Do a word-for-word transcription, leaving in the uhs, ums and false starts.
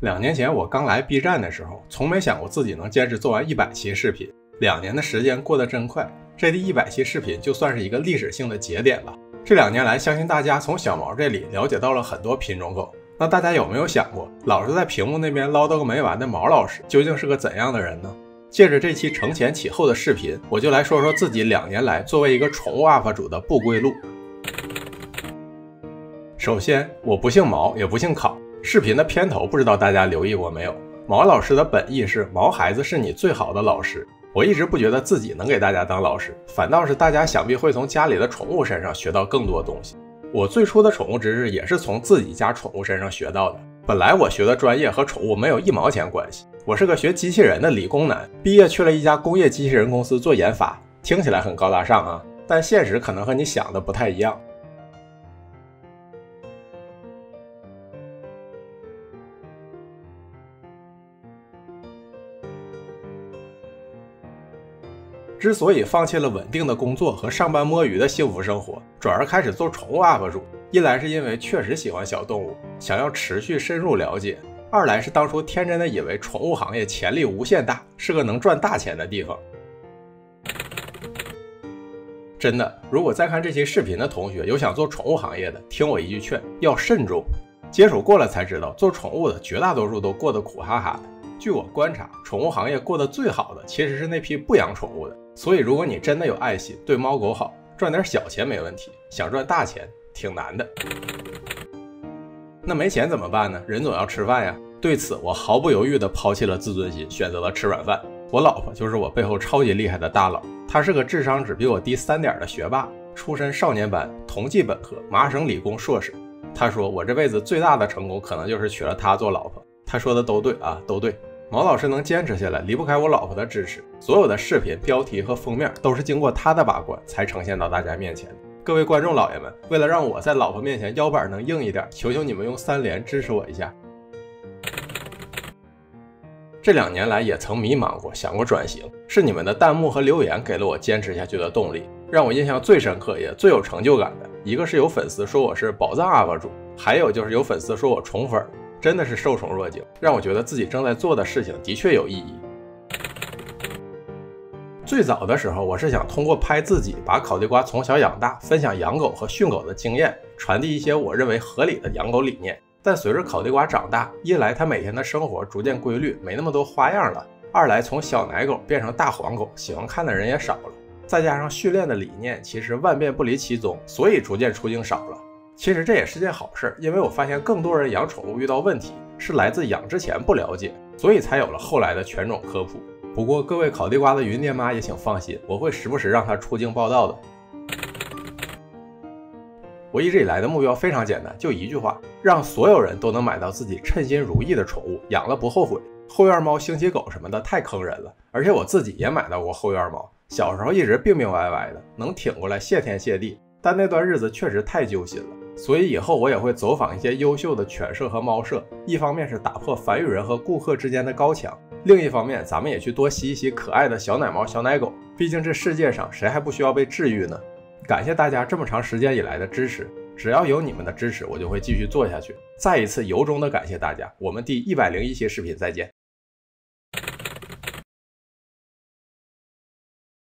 两年前我刚来 B 站的时候，从没想过自己能坚持做完一百期视频。两年的时间过得真快，这第一百期视频就算是一个历史性的节点了。这两年来，相信大家从小毛这里了解到了很多品种狗。那大家有没有想过，老是在屏幕那边唠叨个没完的毛老师究竟是个怎样的人呢？借着这期承前启后的视频，我就来说说自己两年来作为一个宠物 U P 主的不归路。首先，我不姓毛，也不姓考。视频的片头不知道大家留意过没有？毛老师的本意是毛孩子是你最好的老师。我一直不觉得自己能给大家当老师，反倒是大家想必会从家里的宠物身上学到更多东西。我最初的宠物知识也是从自己家宠物身上学到的。本来我学的专业和宠物没有一毛钱关系，我是个学机器人的理工男，毕业去了一家工业机器人公司做研发，听起来很高大上啊，但现实可能和你想的不太一样。之所以放弃了稳定的工作和上班摸鱼的幸福生活，转而开始做宠物 U P 主，一来是因为确实喜欢小动物，想要持续深入了解；二来是当初天真的以为宠物行业潜力无限大，是个能赚大钱的地方。真的，如果在看这期视频的同学有想做宠物行业的，听我一句劝，要慎重。接触过了才知道，做宠物的绝大多数都过得苦哈哈的。据我观察，宠物行业过得最好的其实是那批不养宠物的。所以如果你真的有爱心，对猫狗好，赚点小钱没问题，想赚大钱挺难的。那没钱怎么办呢？人总要吃饭呀。对此我毫不犹豫地抛弃了自尊心，选择了吃软饭。我老婆就是我背后超级厉害的大佬，她是个智商只比我低三点的学霸，出身少年班，同济本科，麻省理工硕士。她说我这辈子最大的成功可能就是娶了她做老婆。她说的都对啊，都对。毛老师能坚持下来，离不开我老婆的支持。所有的视频标题和封面都是经过她的把关才呈现到大家面前的。各位观众老爷们，为了让我在老婆面前腰板能硬一点，求求你们用三连支持我一下。这两年来也曾迷茫过，想过转型，是你们的弹幕和留言给了我坚持下去的动力。让我印象最深刻也最有成就感的，一个是有粉丝说我是宝藏 U P 主，还有就是有粉丝说我宠粉，真的是受宠若惊，让我觉得自己正在做的事情的确有意义。最早的时候，我是想通过拍自己，把烤地瓜从小养大，分享养狗和训狗的经验，传递一些我认为合理的养狗理念。但随着烤地瓜长大，一来他每天的生活逐渐规律，没那么多花样了；二来从小奶狗变成大黄狗，喜欢看的人也少了。再加上训练的理念其实万变不离其宗，所以逐渐出镜少了。其实这也是件好事，因为我发现更多人养宠物遇到问题是来自养之前不了解，所以才有了后来的犬种科普。不过各位烤地瓜的云爹妈也请放心，我会时不时让他出镜报道的。我一直以来的目标非常简单，就一句话，让所有人都能买到自己称心如意的宠物，养了不后悔。后院猫、星期狗什么的太坑人了，而且我自己也买到过后院猫，小时候一直病病歪歪的，能挺过来谢天谢地，但那段日子确实太揪心了。所以以后我也会走访一些优秀的犬舍和猫舍，一方面是打破繁育人和顾客之间的高墙，另一方面咱们也去多吸一吸可爱的小奶猫小奶狗，毕竟这世界上谁还不需要被治愈呢？感谢大家这么长时间以来的支持，只要有你们的支持，我就会继续做下去。再一次由衷的感谢大家，我们第一百零一期视频再见。